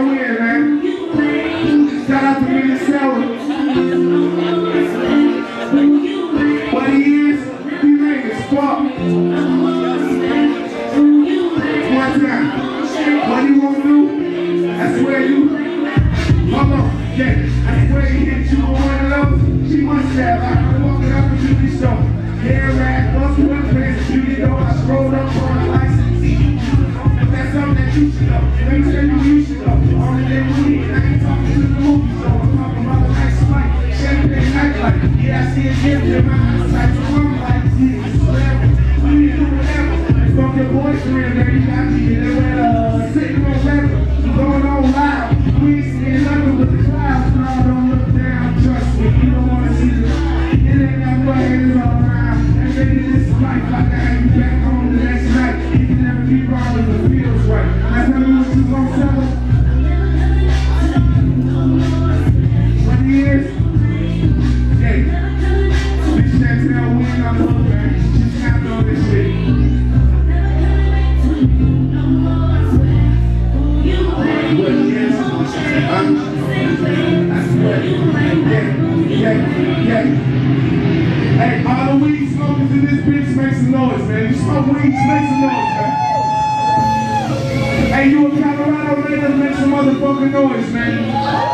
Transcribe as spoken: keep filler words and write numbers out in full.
go in, man. Shout out to me and Sarah. What he is, he made it spark. One time. What he won't do, I swear you. Hold on, yeah. I swear he hit you on one of those. She must have. I can walk it up and you be so. Hair rag, bust with a pants, beauty though. I scrolled up on a license. If that's something that you should know, let me tell you you should know. Only day we need. I ain't talking to the movie, so I'm talking about a nice fight. Champagne nightlife. Yeah, I see it here in my eyesight. So I'm like, yeah, it's whatever. We need to do whatever. Fuck your boyfriend, baby. I need it. With uh, sitting on leather. Going on loud. We ain't seeing nothing with the clouds. No, don't look down. Trust me. You don't want to see the light. It ain't that way. It's all around. And baby, this is life. I can have you back home the next night. You can never be wrong if it feels right. Now tell me what you gon' tell them. What he is? Yeah. Bitch Chantel, we ain't on the hook, man. She snapped on this shit. Hey, all the weed smokers in this bitch make some noise, man. You smoke weed, make some noise, man. Hey, you in Colorado, man, make some motherfucking noise, man.